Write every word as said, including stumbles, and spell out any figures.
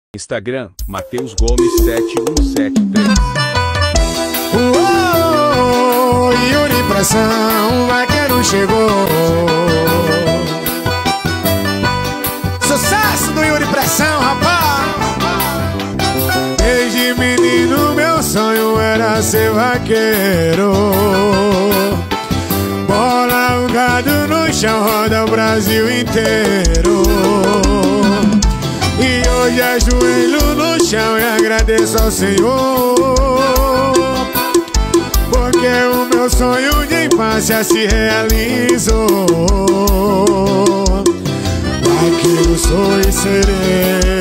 Instagram, Matheus Gomes sete um sete três. Uou, Yuri Pressão, o vaqueiro chegou. Sucesso do Yuri Pressão, rapaz. Desde menino meu sonho era ser vaqueiro. Bola, o gado no chão, roda o Brasil inteiro. E hoje ajoelho no chão e agradeço ao Senhor, porque o meu sonho de infância se realizou. Vaqueiro sou e serei.